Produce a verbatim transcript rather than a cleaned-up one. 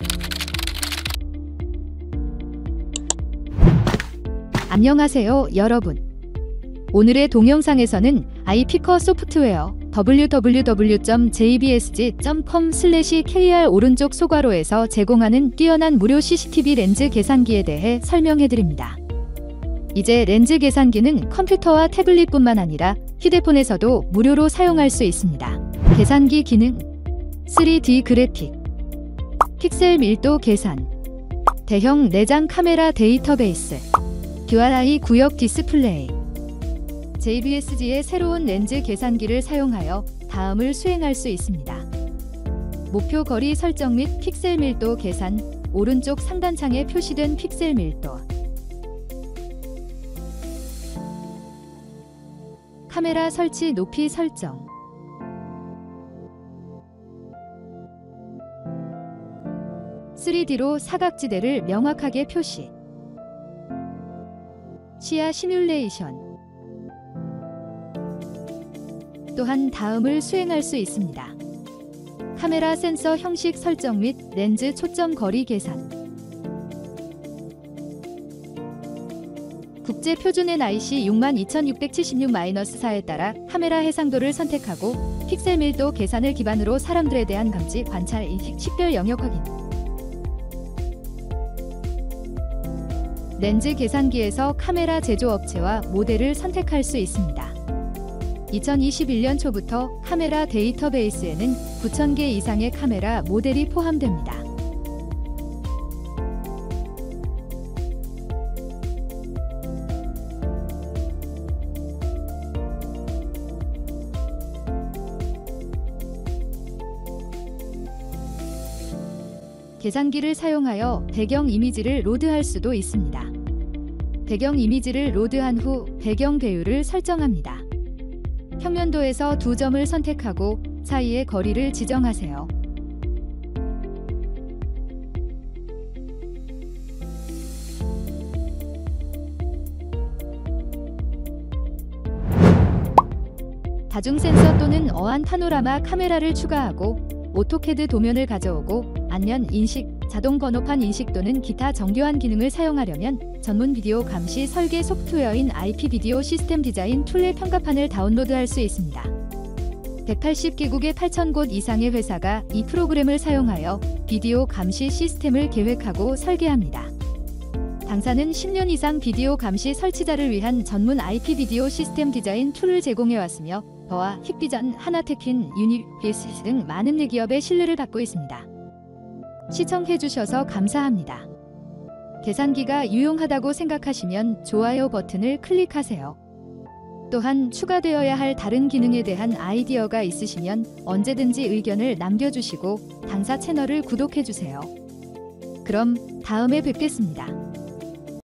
안녕하세요 여러분. 오늘의 동영상에서는 아이피커 소프트웨어 더블유 더블유 더블유 점 제이 비 에스 지 점 컴 슬래시 케이 알 오른쪽 소괄호에서 제공하는 뛰어난 무료 씨씨티비 렌즈 계산기에 대해 설명해드립니다. 이제 렌즈 계산기는 컴퓨터와 태블릿뿐만 아니라 휴대폰에서도 무료로 사용할 수 있습니다. 계산기 기능, 쓰리 디 그래픽, 픽셀 밀도 계산, 대형 내장 카메라 데이터베이스, 듀얼아이 구역 디스플레이. 제이 비 에스 지의 새로운 렌즈 계산기를 사용하여 다음을 수행할 수 있습니다. 목표 거리 설정 및 픽셀 밀도 계산, 오른쪽 상단창에 표시된 픽셀 밀도, 카메라 설치 높이 설정, 쓰리 디로 사각지대를 명확하게 표시, 시야 시뮬레이션. 또한 다음을 수행할 수 있습니다. 카메라 센서 형식 설정 및 렌즈 초점 거리 계산, 국제 표준 엔 아이 씨 육만 이천육백칠십육 사에 따라 카메라 해상도를 선택하고 픽셀 밀도 계산을 기반으로 사람들에 대한 감지, 관찰, 인식, 식별 영역 확인. 렌즈 계산기에서 카메라 제조업체와 모델을 선택할 수 있습니다. 이천이십일 년 초부터 카메라 데이터베이스에는 구천 개 이상의 카메라 모델이 포함됩니다. 계산기를 사용하여 배경 이미지를 로드할 수도 있습니다. 배경 이미지를 로드한 후 배경 배율을 설정합니다. 평면도에서 두 점을 선택하고 사이의 거리를 지정하세요. 다중 센서 또는 어안 파노라마 카메라를 추가하고 오토캐드 도면을 가져오고 안면 인식, 자동 번호판 인식 또는 기타 정교한 기능을 사용하려면 전문 비디오 감시 설계 소프트웨어인 아이피 비디오 시스템 디자인 툴의 평가판을 다운로드할 수 있습니다. 백팔십 개국의 팔천 곳 이상의 회사가 이 프로그램을 사용하여 비디오 감시 시스템을 계획하고 설계합니다. 당사는 십 년 이상 비디오 감시 설치자를 위한 전문 아이피 비디오 시스템 디자인 툴을 제공해왔으며 더와 힉비전, 하나테킨, 유니비에스 등 많은 대기업의 신뢰를 받고 있습니다. 시청해주셔서 감사합니다. 계산기가 유용하다고 생각하시면 좋아요 버튼을 클릭하세요. 또한 추가되어야 할 다른 기능에 대한 아이디어가 있으시면 언제든지 의견을 남겨주시고 당사 채널을 구독해주세요. 그럼 다음에 뵙겠습니다.